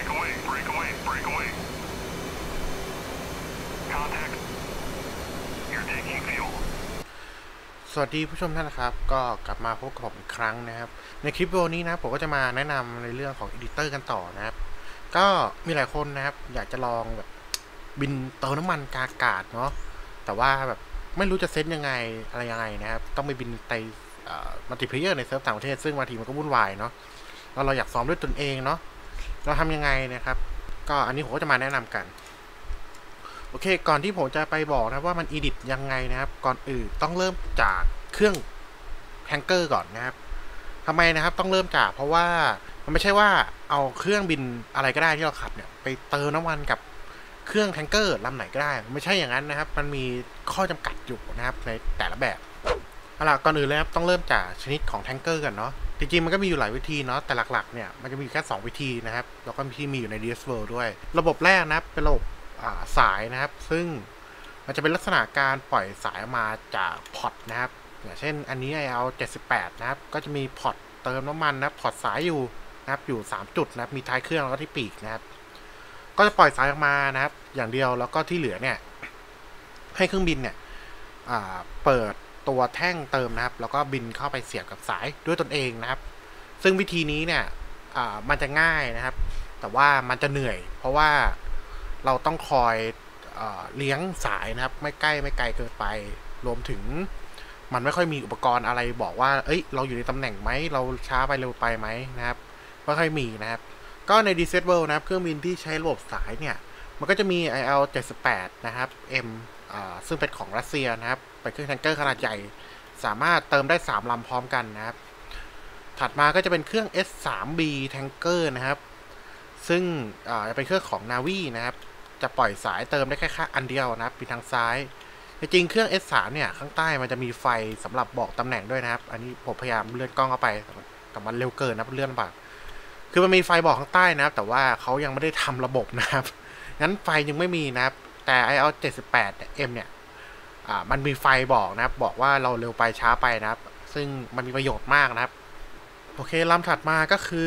สวัสดีผู้ชมท่านนะครับก็กลับมาพบกับผมอีกครั้งนะครับในคลิปวิดีโอนี้นะผมก็จะมาแนะนำในเรื่องของเอดิเตอร์กันต่อนะครับก็มีหลายคนนะครับอยากจะลองแบบบินเติมน้ำมันกลางอากาศเนาะแต่ว่าแบบไม่รู้จะเซตยังไงอะไรยังไงนะครับต้องไปบินไปมัลติเพลเยอร์ในเซิร์ฟต่างประเทศซึ่งบางทีมันก็วุ่นวายเนาะแล้วเราอยากซ้อมด้วยตนเองเนาะเราทำยังไงนะครับก็อันนี้ผมก็จะมาแนะนำกันโอเคก่อนที่ผมจะไปบอกนะว่ามันอีดิทยังไงนะครับก่อนอื่นต้องเริ่มจากเครื่องแทงเกอร์ก่อนนะครับทำไมนะครับต้องเริ่มจากเพราะว่ามันไม่ใช่ว่าเอาเครื่องบินอะไรก็ได้ที่เราขับเนี่ยไปเติมน้ำมันกับเครื่องแทงเกอร์ลำไหนก็ได้ไม่ใช่อย่างนั้นนะครับมันมีข้อจำกัดอยู่นะครับในแต่ละแบบเอาล่ะก่อนอื่นเลยครับต้องเริ่มจากชนิดของแทงเกอร์กันเนาะจริงๆมันก็มีอยู่หลายวิธีเนาะแต่หลักๆเนี่ยมันจะมีแค่2วิธีนะครับแล้วก็ที่มีอยู่ใน DS World ด้วยระบบแรกนะครับเป็นระบบสายนะครับซึ่งมันจะเป็นลักษณะการปล่อยสายออกมาจากพอร์ตนะครับอย่างเช่นอันนี้ IL78 นะครับก็จะมีพอร์ตเติมน้ำมันนะพอร์ตสายอยู่นะครับอยู่3จุดนะครับมีท้ายเครื่องแล้วก็ที่ปีกนะครับก็จะปล่อยสายออกมานะครับอย่างเดียวแล้วก็ที่เหลือเนี่ยให้เครื่องบินเนี่ยเปิดตัวแท่งเติมนะครับแล้วก็บินเข้าไปเสียบกับสายด้วยตนเองนะครับซึ่งวิธีนี้เนี่ยมันจะง่ายนะครับแต่ว่ามันจะเหนื่อยเพราะว่าเราต้องคอยเลี้ยงสายนะครับไม่ใกล้ไม่ไกลเกินไปรวมถึงมันไม่ค่อยมีอุปกรณ์อะไรบอกว่าเอ้ยเราอยู่ในตำแหน่งไหมเราช้าไปเร็วไปไหมนะครับไม่ค่อยมีนะครับก็ใน Desert World นะครับเครื่องบินที่ใช้ระบบสายเนี่ยมันก็จะมี IL78 นะครับ M ซึ่งเป็นของรัสเซียนะครับเป็นเครื่องแทงเกอร์ขนาดใหญ่สามารถเติมได้3ลำพร้อมกันนะครับถัดมาก็จะเป็นเครื่อง S3B Tanker นะครับซึ่งจะเป็นเครื่องของ Navy นะครับจะปล่อยสายเติมได้แค่อันเดียวนะครับปีทางซ้ายจริงเครื่อง S3 เนี่ยข้างใต้มันจะมีไฟสำหรับบอกตำแหน่งด้วยนะครับอันนี้ผมพยายามเลื่อนกล้องเข้าไปแต่มันเร็วเกินนะเลื่อนลำบากคือมันมีไฟบอกข้างใต้นะครับแต่ว่าเขายังไม่ได้ทำระบบนะครับงั้นไฟยังไม่มีนะครับแต่ IL78M เนี่ยมันมีไฟบอกนะครับบอกว่าเราเร็วไปช้าไปนะครับซึ่งมันมีประโยชน์มากนะครับโอเคลำถัดมาก็คือ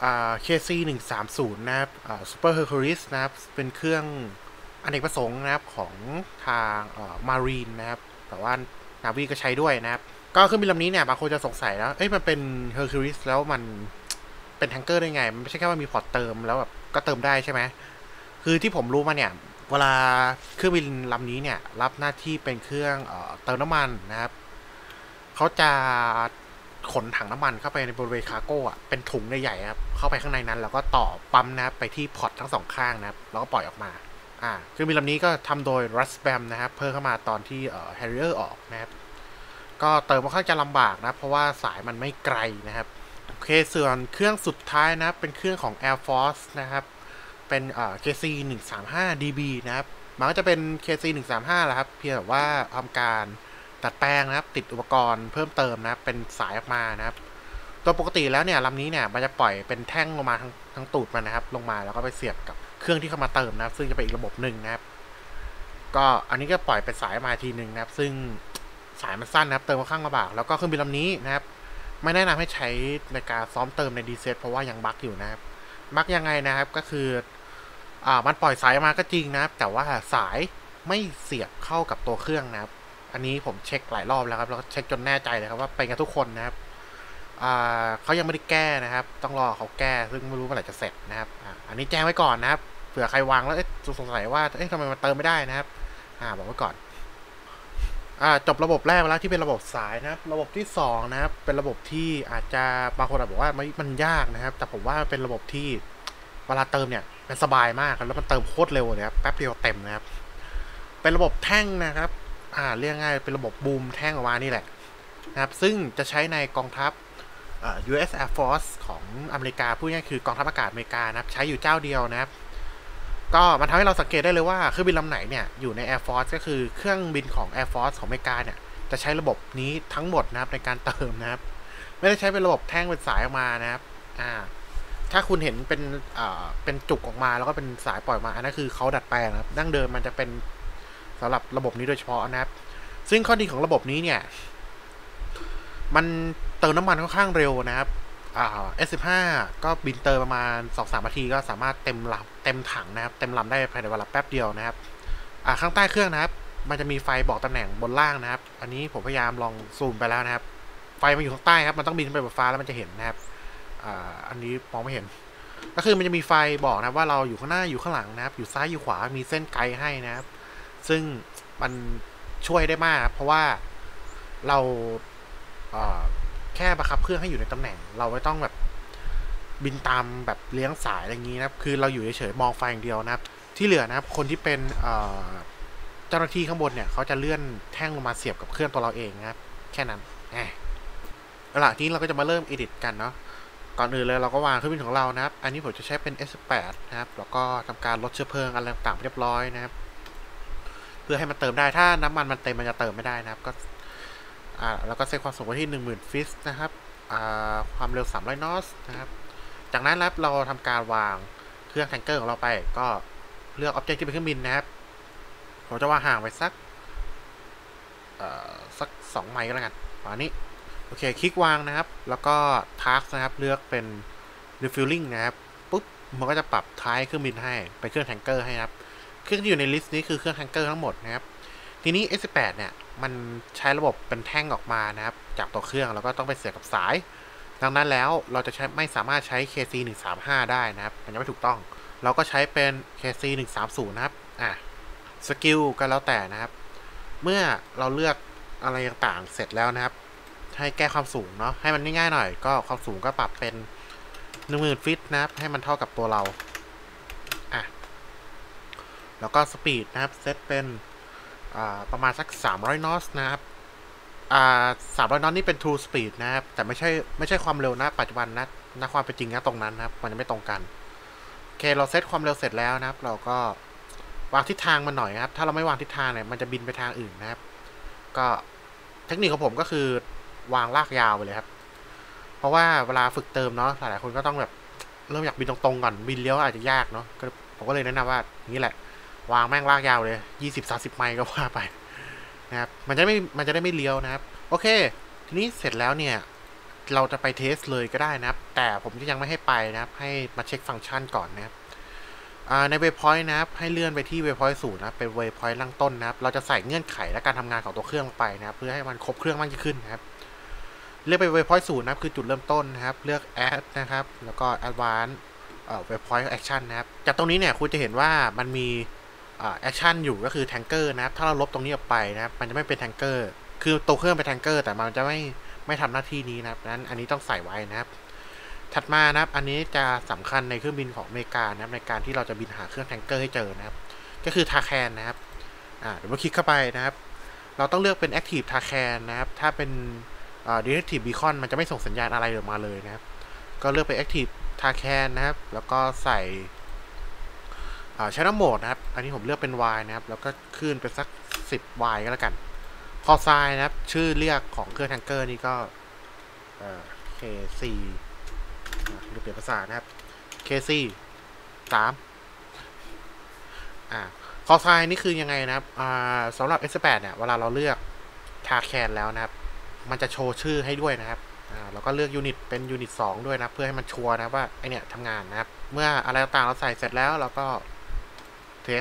KC130 นะครับSuper Hercules นะครับเป็นเครื่องอเนกประสงค์นะครับของทางMarine นะครับแต่ว่า Navy ก็ใช้ด้วยนะครับก็เครื่องบินลำนี้เนี่ยบางคนจะสงสัยแล้วมันเป็น Hercules แล้วมันเป็นแทงเกอร์ได้ไงมันไม่ใช่แค่ว่ามีพอร์ตเติมแล้วแบบก็เติมได้ใช่ไหมคือที่ผมรู้มาเนี่ยเวลาเครื่องบินลำนี้เนี่ยรับหน้าที่เป็นเครื่องเติมน้ำมันนะครับเขาจะขนถังน้ำมันเข้าไปในบริเวณคาร์โก้เป็นถุงใหญ่ๆครับเข้าไปข้างในนั้นแล้วก็ต่อปั๊มนะครับไปที่พอร์ตทั้ง2ข้างนะครับแล้วก็ปล่อยออกมาเครื่องบินลำนี้ก็ทำโดย Rusbam นะครับเพิ่มเข้ามาตอนที่Harrier ออกนะครับก็เติมค่อนข้างจะลำบากนะเพราะว่าสายมันไม่ไกลนะครับโอเคส่วนเครื่องสุดท้ายนะครับเป็นเครื่องของ Air Force นะครับเป็นKC135DB นะครับมันก็จะเป็น KC135 แหละครับเพียงแต่ว่าทำการดัดแปลงนะครับติดอุปกรณ์เพิ่มเติมนะครับเป็นสายออกมานะครับตัวปกติแล้วเนี่ยลำนี้เนี่ยมันจะปล่อยเป็นแท่งลงมาทั้งตูดมันนะครับลงมาแล้วก็ไปเสียบกับเครื่องที่เข้ามาเติมนะครับซึ่งจะเป็นอีกระบบหนึ่งนะครับก็อันนี้ก็ปล่อยเป็นสายมาทีหนึ่งนะครับซึ่งสายมันสั้นนะครับเติมค่อนข้างลำบากแล้วก็เครื่องบินลำนี้นะครับไม่แนะนำให้ใช้ในการซ้อมเติมในดีเซตเพราะว่ายังบั๊กอยู่นะครับบั๊กยังไงนะครับก็คือมันปล่อยสายมาก็จริงนะครับแต่ว่าสายไม่เสียบเข้ากับตัวเครื่องนะครับอันนี้ผมเช็คหลายรอบแล้วครับแล้วก็เช็คจนแน่ใจเลยครับว่าเป็นกันทุกคนนะครับเขายังไม่ได้แก้นะครับต้องรอเขาแก้ซึ่งไม่รู้เมื่อไหร่จะเสร็จนะครับอันนี้แจ้งไว้ก่อนนะครับเผื่อใครวางแล้วสงสัยว่าทำไมมันเติมไม่ได้นะครับบอกไว้ก่อนจบระบบแรกแล้วที่เป็นระบบสายนะครับระบบที่2นะครับเป็นระบบที่อาจจะบางคนอาจบอกว่ามันยากนะครับแต่ผมว่าเป็นระบบที่เวลาเติมเนี่ยมันสบายมากแล้วมันเติมโคตรเร็วเลยครับแป๊บเดียวเต็มนะครับเป็นระบบแท่งนะครับเรียกง่ายเป็นระบบบูมแท่งออกมานี่แหละนะครับซึ่งจะใช้ในกองทัพUS Air Force ของอเมริกาพูดง่ายคือกองทัพอากาศอเมริกานะครับใช้อยู่เจ้าเดียวนะครับก็มันทำให้เราสังเกตได้เลยว่าเครื่องบินลำไหนเนี่ยอยู่ใน Air Force ก็คือเครื่องบินของ Air Force ของอเมริกาเนี่ยจะใช้ระบบนี้ทั้งหมดนะครับในการเติมนะครับไม่ได้ใช้เป็นระบบแท่งเป็นสายออกมานะครับถ้าคุณเห็นเป็นจุกออกมาแล้วก็เป็นสายปล่อยมาอันนั้นคือเขาดัดแปลงนะครับดั้งเดิมมันจะเป็นสำหรับระบบนี้โดยเฉพาะนะครับซึ่งข้อดีของระบบนี้เนี่ยมันเติมน้ำมันค่อนข้างเร็วนะครับ S15 ก็บินเตอร์ประมาณ 2-3 นาทีก็สามารถเต็มลำเต็มถังนะครับเต็มลำได้ภายในเวลาแป๊บเดียวนะครับข้างใต้เครื่องนะครับมันจะมีไฟบอกตำแหน่งบนล่างนะครับอันนี้ผมพยายามลองซูมไปแล้วนะครับไฟมันอยู่ข้างใต้ครับมันต้องบินขึ้นไปบนฟ้าแล้วมันจะเห็นนะครับอันนี้มองไม่เห็นก็คือมันจะมีไฟบอกนะว่าเราอยู่ข้างหน้าอยู่ข้างหลังนะครับอยู่ซ้ายอยู่ขวามีเส้นไกด์ให้นะครับซึ่งมันช่วยได้มากเพราะว่าเราแค่บังคับเครื่องให้อยู่ในตำแหน่งเราไม่ต้องแบบบินตามแบบเลี้ยงสายอะไรอย่างนี้นะครับคือเราอยู่เฉยๆมองไฟอย่างเดียวนะครับที่เหลือนะครับคนที่เป็นเจ้าหน้าที่ข้างบนเนี่ยเขาจะเลื่อนแท่งลงมาเสียบกับเครื่องตัวเราเองนะครับแค่นั้นเอาล่ะทีนี้เราก็จะมาเริ่ม edit กันเนาะก่อนอื่นเลยเราก็วางเครื่องบินของเรานะครับอันนี้ผมจะใช้เป็น S8 นะครับแล้วก็ทำการลดเชื้อเพลิงอะไรต่างๆเรียบร้อยนะครับเพื่อให้มันเติมได้ถ้าน้ำมันเต็มมันจะเติมไม่ได้นะครับก็แล้วก็เซตความสูงไว้ที่ 10,000 ฟิตนะครับความเร็ว300 นอตนะครับจากนั้นครับเราทำการวางเครื่องแทงเกอร์ของเราไปก็เลือก Object ที่เป็นเครื่องบินนะครับผมจะวางห่างไปสัก2 ไมล์ก็แล้วกันประมาณนี้โอเคคลิกวางนะครับแล้วก็ Task นะครับเลือกเป็น Refueling นะครับปุ๊บมันก็จะปรับท้ายเครื่องบินให้เป็นเครื่องแทงเกอร์ให้นะครับเครื่องที่อยู่ในลิสต์นี้คือเครื่องแทงเกอร์ทั้งหมดนะครับทีนี้ S18 เนี่ยมันใช้ระบบเป็นแท่งออกมานะครับจากตัวเครื่องแล้วก็ต้องไปเสียบกับสายดังนั้นแล้วเราจะไม่สามารถใช้ KC135 ได้นะครับมันยังไม่ถูกต้องเราก็ใช้เป็น KC130 นะครับสกิลก็แล้วแต่นะครับเมื่อเราเลือกอะไรต่างๆเสร็จแล้วนะครับให้แก้ความสูงเนาะให้มันง่ายๆหน่อยก็ความสูงก็ปรับเป็น 10,000 ฟิตนะครับให้มันเท่ากับตัวเราแล้วก็สปีดนะครับเซตเป็นประมาณสัก300 นอตนะครับ300 นอตนี่เป็น true speed นะครับแต่ไม่ใช่ความเร็วนะปัจจุบันนะความเป็นจริงนะตรงนั้นนะครับมันจะไม่ตรงกันโอเคเราเซตความเร็วเสร็จแล้วนะครับเราก็วางทิศทางมันหน่อยนะครับถ้าเราไม่วางทิศทางเนี่ยมันจะบินไปทางอื่นนะครับก็เทคนิคของผมก็คือวางลากยาวไปเลยครับเพราะว่าเวลาฝึกเติมเนาะหลายๆคนก็ต้องแบบเริ่มอยากบินตรงๆก่อนบินเลี้ยวอาจจะยากเนาะผมก็เลยแนะนำว่านี่แหละวางแม่งลากยาวเลย 20-30 ไมล์ก็ว่าไปนะครับมันจะได้ไม่เลี้ยวนะครับโอเคทีนี้เสร็จแล้วเนี่ยเราจะไปเทสเลยก็ได้นะครับแต่ผมจะยังไม่ให้ไปนะครับให้มาเช็คฟังก์ชันก่อนนะครับในเวพอยต์นะครับให้เลื่อนไปที่เวพอยต์0นะเป็นเวพอยต์ล่างต้นนะครับเราจะใส่เงื่อนไขและการทำงานของตัวเครื่องลงไปนะครับเพื่อให้มันครบเครื่องมากยิ่งขึ้นนะครับเลือกไปเวพอยต์0นะครับคือจุดเริ่มต้นนะครับเลือก add นะครับแล้วก็ advanced เวพอยต์ action นะครับจากตรงนี้เนี่ยคุณจะเห็นว่ามันมีแอคชั่นอยู่ก็คือแทงเกอร์นะครับถ้าเราลบตรงนี้ออกไปนะครับมันจะไม่เป็นแทงเกอร์คือตัวเครื่องเป็นแทงเกอร์แต่มันจะไม่ทำหน้าที่นี้นะครับนั้นอันนี้ต้องใส่ไว้นะครับถัดมานะครับอันนี้จะสำคัญในเครื่องบินของอเมริกานะครับในการที่เราจะบินหาเครื่องแทงเกอร์ให้เจอนะครับก็คือทาแคนนะครับเดี๋ยวมาคลิกเข้าไปนะครับเราต้องเลือกเป็น Active ทาแคนนะครับถ้าเป็นDetective Beacon มันจะไม่ส่งสัญญาณอะไรออกมาเลยนะครับก็เลือกเป็น Active ทาแคนนะครับแล้วก็ใส่Channel Mode นะครับอันนี้ผมเลือกเป็น Y นะครับแล้วก็ขึ้นเป็นสัก10 Y ก็แล้วกันคอไซน์นะครับชื่อเรียกของเครื่องแทงเกอร์นี่ก็KC หรือเปลี่ยนภาษานะครับ KC 3คอไซน์นี่คือยังไงนะครับสำหรับ S8 เนี่ยเวลาเราเลือกทาแคนแล้วนะครับมันจะโชว์ชื่อให้ด้วยนะครับแล้วก็เลือกยูนิตเป็นยูนิต2ด้วยนะเพื่อให้มันชัวร์นะว่าไอเนี่ยทำงานนะครับเมื่ออะไรต่างๆเราใส่เสร็จแล้วเราก็เทส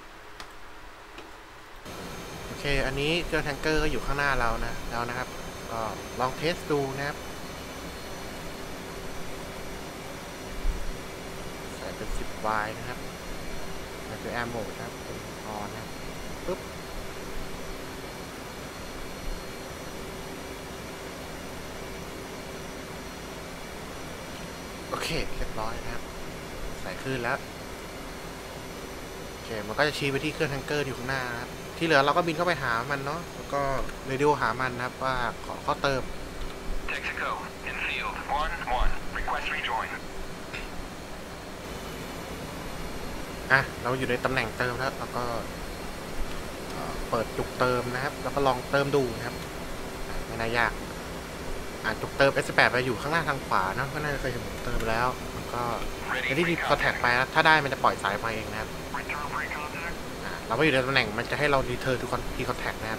โอเคอันนี้เครื่องแทงเกอร์ก็อยู่ข้างหน้าเราแล้วนะครับก็ลองเทสดูนะครับใส่เป็น10 Y นะครับแล้วก็แอร์โหมดครับเป็นออนนะปุ๊บโอเคเรียบร้อยนะครับใส่ขึ้นแล้วโอเคมันก็จะชี้ไปที่เครื่องแทงเกอร์อยู่ข้างหน้านะครับที่เหลือเราก็บินเข้าไปหามันเนาะแล้วก็เรดิโอหามันนะครับว่าขอเติม Texaco in field 1-1 request rejoin เราอยู่ในตำแหน่งเติมแล้วก็เปิดจุกเติมนะครับแล้วก็ลองเติมดูนะครับไม่น่ายากจุกเติม S8 ไปอยู่ข้างล่างทางขวานะก็น่าจะเคยเห็นผมเติมแล้วแล้วก็ที่ดีคอนแทคไปนะถ้าได้มันจะปล่อยสายมาเองนะครับเราไม่อยู่ในตำแหน่งมันจะให้เรารีเทิร์นทุกคนที่คอนแทคนะครับ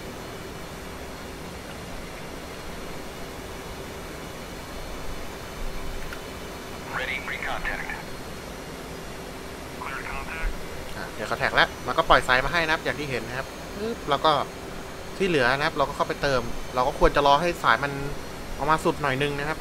Ready, pre-contact. Cleared contact. เดี๋ยวเขาแท็กแล้วมันก็ปล่อยสายมาให้นะครับอย่างที่เห็นนะครับแล้วก็ที่เหลือนะครับเราก็เข้าไปเติมเราก็ควรจะรอให้สายมันออกมาสุดหน่อยนึงนะครับ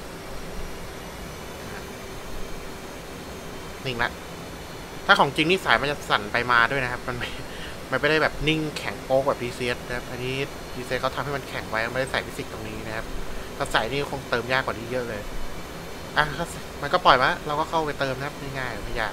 นิ่งละถ้าของจริงนี่สายมันจะสั่นไปมาด้วยนะครับมันไม่ได้แบบนิ่งแข็งโป๊กแบบ DCS นะครับอันนี้ DCS เขาทำให้มันแข็งไว้ไม่ได้ใส่ฟิสิกส์ตรงนี้นะครับถ้าใส่นี่คงเติมยากกว่านี้เยอะเลยมันก็ปล่อยมาเราก็เข้าไปเติมนะครับง่ายๆไม่ยาก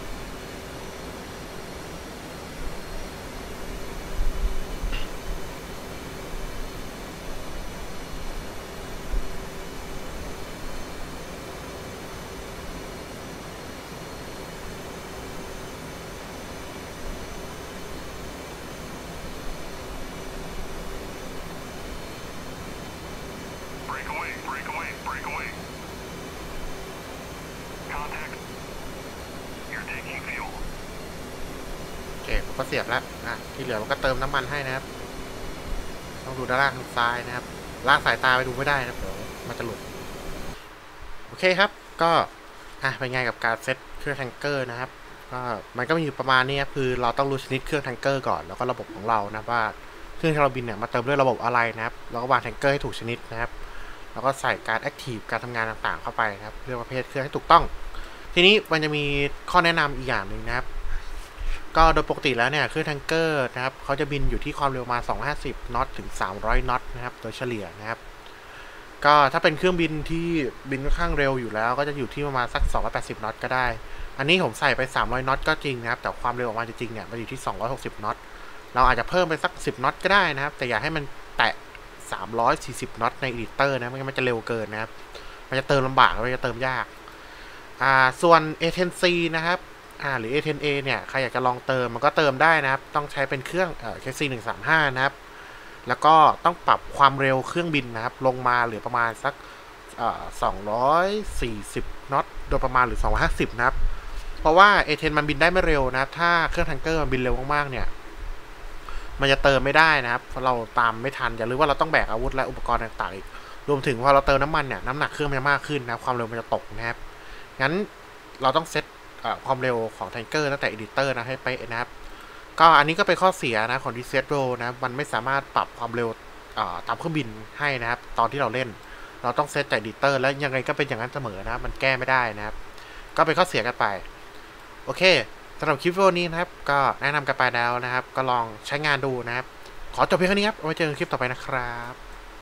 Break away, break away, break away. Contact. You're taking fuel. โอเคผมก็เสียบแล้วที่เหลือมันก็เติมน้ำมันให้นะครับต้องดูด้านล่างทางซ้ายนะครับล่างสายตาไปดูไม่ได้นะครับเดี๋ยวมันจะหลุดโอเคครับก็เป็นไงกับการเซตเครื่องแทงเกอร์นะครับก็มันก็มีอยู่ประมาณนี้คือเราต้องรู้ชนิดเครื่องแทงเกอร์ก่อนแล้วก็ระบบของเรานะว่าเครื่องที่เราบินเนี่ยมาเติมด้วยระบบอะไรนะครับแล้วก็วางแทงเกอร์ให้ถูกชนิดนะครับแล้วก็ใส่การแอคทีฟการทำงานต่างๆเข้าไปนะครับเลือกประเภทเครื่องให้ถูกต้องทีนี้มันจะมีข้อแนะนำอีกอย่างหนึ่งนะครับก็โดยปกติแล้วเนี่ยเครื่องแทงเกอร์นะครับเขาจะบินอยู่ที่ความเร็วมา250น็อตถึง300น็อตนะครับโดยเฉลี่ยนะครับก็ถ้าเป็นเครื่องบินที่บินค่อนข้างเร็วอยู่แล้วก็จะอยู่ที่ประมาณสัก280น็อตก็ได้อันนี้ผมใส่ไป300น็อตก็จริงนะครับแต่ความเร็วออกมาจริงๆเนี่ยมันอยู่ที่260น็อตเราอาจจะเพิ่มไปสัก10น็อตก็ได้นะครับแต่อย่าให้มันแตะ340น็อตในอีดิเตอร์นะมันจะเร็วเกินนะครับมันจะเติมลำบากมันจะเติมยากส่วน A10C นะครับหรือ A10A เนี่ยใครอยากจะลองเติมมันก็เติมได้นะครับต้องใช้เป็นเครื่องKC135 นะครับแล้วก็ต้องปรับความเร็วเครื่องบินนะครับลงมาเหลือประมาณสัก240น็อตโดยประมาณหรือ250นะครับเพราะว่า A10 มันบินได้ไม่เร็วนะถ้าเครื่องแทงเกอร์มันบินเร็วมากๆเนี่ยมันจะเติมไม่ได้นะครับเพราะเราตามไม่ทันอย่าลืมว่าเราต้องแบกอาวุธและอุปกรณ์ต่างๆอีกรวมถึงพอเราเติมน้ำมันเนี่ยน้ำหนักเครื่องมันจะมากขึ้นนะความเร็วมันจะตกนะครับงั้นเราต้องเซตความเร็วของแทงเกอร์ตั้งแต่อีดิเตอร์นะให้ไปนะครับก็อันนี้ก็เป็นข้อเสียนะของ DCS Pro นะมันไม่สามารถปรับความเร็วตามเครื่องบินให้นะครับตอนที่เราเล่นเราต้องเซตจากอีดิเตอร์แล้วยังไงก็เป็นอย่างนั้นเสมอนะมันแก้ไม่ได้นะครับก็เป็นข้อเสียกันไปโอเคสำหรับคลิปวิดีโอนี้นะครับก็แนะนำกันไปแล้วนะครับก็ลองใช้งานดูนะครับขอจบเพียงแค่นี้ครับเอาไว้เจอกันคลิปต่อไปนะครับ